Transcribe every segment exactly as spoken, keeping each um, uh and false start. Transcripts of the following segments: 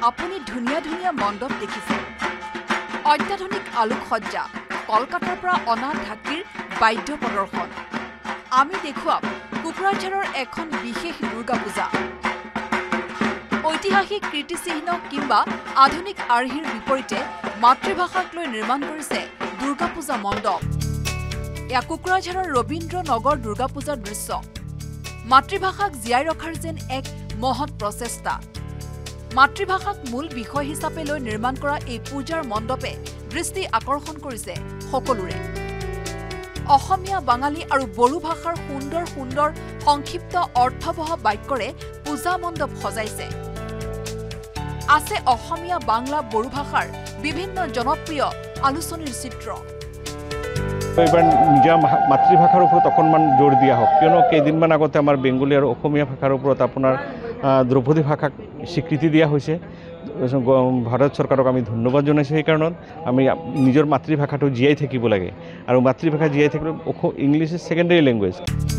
আপুনি ধুনীয়া ধুনীয়া মণ্ডপ দেখিছে অত্যাধুনিক আলোকসজ্জা কলকাতাৰ পৰা অনা ঢাকিৰ বাদ্য প্ৰদৰ্শন আমি দেখুৱাম কোকৰাঝাৰৰ এখন বিশেষ দুৰ্গা পূজা ঐতিহাসিক কীৰ্তিচিহ্ন কিংবা আধুনিক আৰ্হিৰ বিপৰীতে মাতৃভাষাক লৈ নিৰ্মাণ কৰিছে দুৰ্গা পূজা মণ্ডপ এয়া কোকৰাঝাৰৰ ৰবীন্দ্ৰ নগৰ দুৰ্গা পূজাৰ দৃশ্য মাতৃভাষাক জীয়াই ৰখাৰ যেন এক মহৎ প্ৰচেষ্টা মাতৃভাষাক মূল বিষয় হিচাপে লৈ নিৰ্মাণ কৰা এই পূজাৰ মণ্ডপে দৃষ্টি আকৰ্ষণ কৰিছে সকলোৰে অসমীয়া বাঙালী আৰু বড়ো ভাষাৰ সুন্দৰ সুন্দৰ সংক্ষিপ্ত অৰ্থবহ বাক্যৰে পূজা মণ্ডপ সজাইছে আছে অসমীয়া বাংলা বড়ো ভাষাৰ বিভিন্ন জনপ্ৰিয় আলোচনীৰ চিত্ৰ এবাৰ নিজৰ মাতৃভাষাৰ ওপৰত অকণমান জোৰ দিয়া হোক কিয়নো কেইদিনমান আগতে আমাৰ বেংগলী আৰু অসমীয়া ভাষাৰ ওপৰত আপোনাৰ দ্ৰৌপদী ভাষাক স্বীকৃতি দিয়া হৈছে ভাৰত চৰকাৰক আমি ধন্যবাদ জনাইছোঁ সেই কাৰণত আমি নিজৰ মাতৃভাষাটো জীয়াই থাকিব লাগে আৰু মাতৃভাষা জীয়াই থাকিলে ইংলিছ ইজ ছেকেণ্ডেৰী লেংগুৱেজ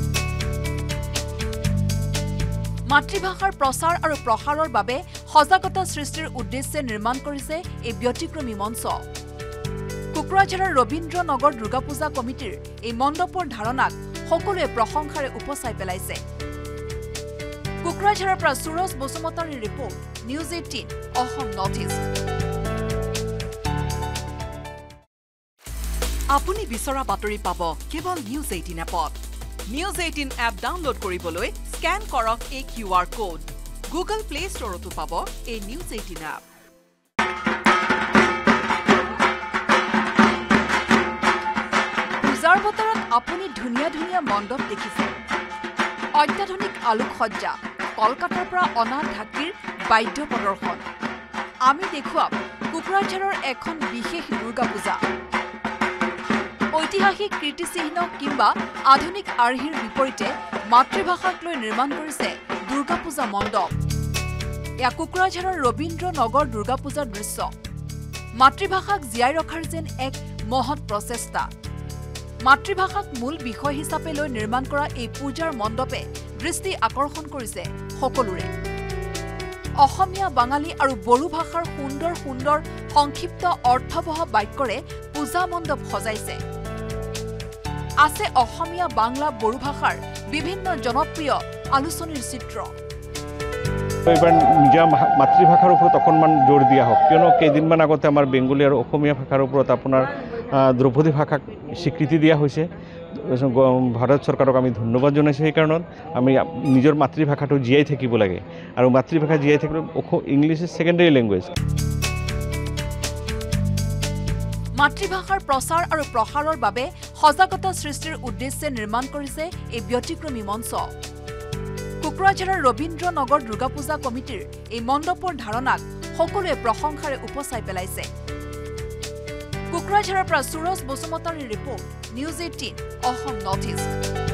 মাতৃভাষাৰ প্ৰচাৰ আৰু প্ৰসাৰৰ বাবে সজাগতা সৃষ্টিৰ উদ্দেশ্যে নিৰ্মাণ কৰিছে এই ব্যতিক্ৰমী মঞ্চ কোকৰাঝাৰৰ ৰবীন্দ্ৰ নগৰ দুৰ্গা পূজা কমিটিৰ এই মণ্ডপৰ ধাৰণাক সকলোৱে প্ৰশংসাৰে উপচাই পেলাইছে কোকৰাঝাৰৰ পৰা সুৰজ বসুমতাৰীৰ report news eighteen Assam north east আপুনি বিচৰা বাতৰি পাব কেৱল নিউজ এইটিন এপত নিউজ এইটিন এপ ডাউনলোড কৰিবলৈ স্ক্যান কৰক এই Q R code Google play ষ্টৰতো পাব এই নিউজ এইটিন এপ পূজাৰ বতৰত আপুনি ধুনীয়া ধুনীয়া মণ্ডপ দেখিছে অত্যাধুনিক আলোকসজ্জা কলকাতাৰ পৰা অনা ঢাকিৰ বাদ্য প্ৰদৰ্শন আমি দেখুৱাম কোকৰাঝাৰৰ এখন বিশেষ দুৰ্গা পূজা ঐতিহাসিক কীৰ্তিচিহ্ন কিংবা আধুনিক আৰ্হিৰ বিপৰীতে মাতৃভাষাক লৈ নিৰ্মাণ কৰিছে দুৰ্গা পূজা মণ্ডপ এয়া কোকৰাঝাৰৰ ৰবীন্দ্ৰ নগৰ দুৰ্গা পূজাৰ দৃশ্য মাতৃভাষাক জীয়াই ৰখাৰ যেন এক মহৎ প্ৰচেষ্টা মাতৃভাষাক মূল বিষয় হিচাপে লৈ নিৰ্মাণ কৰা এই পূজাৰ মণ্ডপে দৃষ্টি আকৰ্ষণ কৰিছে সকলোৰে অসমীয়া বাঙালী আৰু বড়ো ভাষাৰ সুন্দৰ সুন্দৰ সংক্ষিপ্ত অৰ্থবহ বাক্যৰে পূজা মণ্ডপ সজাইছে আছে অসমীয়া বাংলা বড়ো ভাষাৰ বিভিন্ন জনপ্ৰিয় আলোচনীৰ চিত্ৰ এবাৰ নিজৰ মাতৃভাষাৰ ওপৰত অকণমান জোৰ দিয়া হোক কিয়নো কেইদিনমান আগতে আমাৰ বেংগলী আৰু অসমীয়া ভাষাৰ ওপৰত আপোনাৰ দ্ৰৌপদী ভাষাক স্বীকৃতি দিয়া হৈছে ভাৰত চৰকাৰক আমি ধন্যবাদ জনাইছোঁ সেই কাৰণত আমি নিজৰ মাতৃভাষাটো জীয়াই থাকিব লাগে আৰু মাতৃভাষা জীয়াই থাকিলে ইংলিছ ইজ ছেকেণ্ডেৰী লেংগুৱেজ মাতৃভাষাৰ প্ৰচাৰ আৰু প্ৰসাৰৰ বাবে সজাগতা সৃষ্টিৰ উদ্দেশ্যে নিৰ্মাণ কৰিছে এই ব্যতিক্ৰমী মঞ্চ কোকৰাঝাৰৰ ৰবীন্দ্ৰ নগৰ দুৰ্গা পূজা কমিটিৰ এই মণ্ডপৰ ধাৰণাক সকলোৱে প্ৰশংসাৰে উপচাই পেলাইছে কোকৰাঝাৰৰ পৰা সুৰজ বসুমতাৰীৰ report news eighteen Assam north east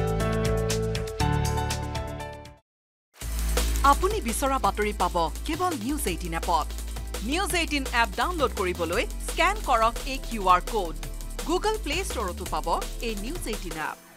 আপুনি বিচৰা বাতৰি পাব কেৱল নিউজ এইটিন এপত নিউজ এইটিন এপ ডাউনলোড কৰিবলৈ স্ক্যান কৰক এই Q R code Google play ষ্টৰতো পাব এই নিউজ এইটিন এপ